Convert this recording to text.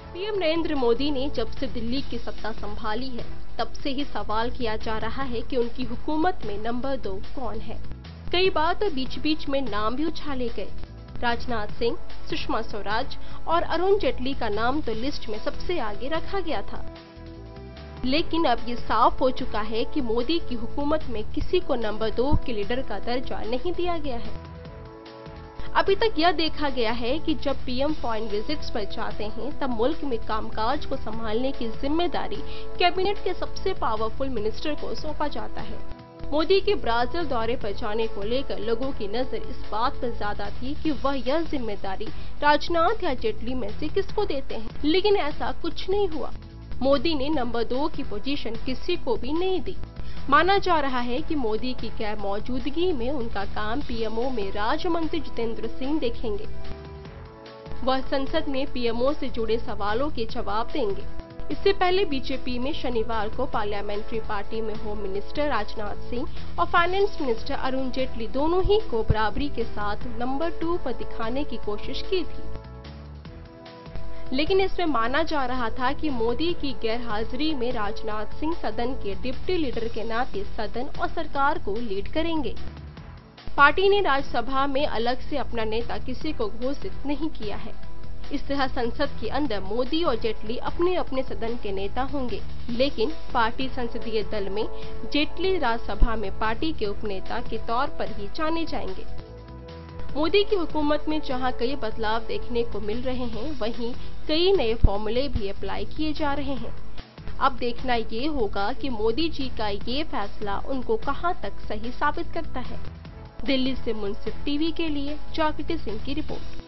PM Narendra Modi ने जब से दिल्ली की सत्ता संभाली है, तब से ही सवाल किया जा रहा है कि उनकी हुकूमत में नंबर 2 कौन है। कई बार तो बीच बीच में नाम भी उछाले गए। राजनाथ सिंह, सुषमा स्वराज और अरुण जेटली का नाम तो लिस्ट में सबसे आगे रखा गया था। लेकिन अब ये साफ हो चुका है कि मोदी की हुकूमत में किसी को नंबर 2 के लीडर का दर्जा नहीं दिया गया है। अभी तक यह देखा गया है कि जब पीएम फॉरेन विजिट्स पर जाते हैं, तब मुल्क में कामकाज को संभालने की जिम्मेदारी कैबिनेट के सबसे पावरफुल मिनिस्टर को सौंपा जाता है। मोदी के ब्राजील दौरे पर जाने को लेकर लोगों की नजर इस बात पर ज्यादा थी कि वह यह जिम्मेदारी राजनाथ या जेटली में से किसको देते हैं, लेकिन ऐसा कुछ नहीं हुआ। मोदी ने नंबर 2 की पोजीशन किसी को भी नहीं दी। माना जा रहा है कि मोदी की गैर मौजूदगी में उनका काम पीएमओ में राज्य मंत्री जितेंद्र सिंह देखेंगे। वह संसद में पीएमओ से जुड़े सवालों के जवाब देंगे। इससे पहले बीजेपी में शनिवार को पार्लियामेंट्री पार्टी में होम मिनिस्टर राजनाथ सिंह और फाइनेंस मिनिस्टर अरुण जेटली दोनों ही को बराबरी के साथ नंबर 2 पर दिखाने की कोशिश की थी। लेकिन इसमें माना जा रहा था कि मोदी की गैर हाजिरी में राजनाथ सिंह सदन के डिप्टी लीडर के नाते सदन और सरकार को लीड करेंगे। पार्टी ने राज्यसभा में अलग से अपना नेता किसी को घोषित नहीं किया है। इस तरह संसद के अंदर मोदी और जेटली अपने अपने सदन के नेता होंगे, लेकिन पार्टी संसदीय दल में जेटली राज्यसभा में पार्टी के उपनेता के तौर पर ही जाने जाएंगे। मोदी की हुकूमत में जहां कई बदलाव देखने को मिल रहे हैं, वहीं कई नए फॉर्मूले भी अप्लाई किए जा रहे हैं। अब देखना ये होगा कि मोदी जी का ये फैसला उनको कहां तक सही साबित करता है। दिल्ली से मुंसिफ टीवी के लिए जागृति सिंह की रिपोर्ट।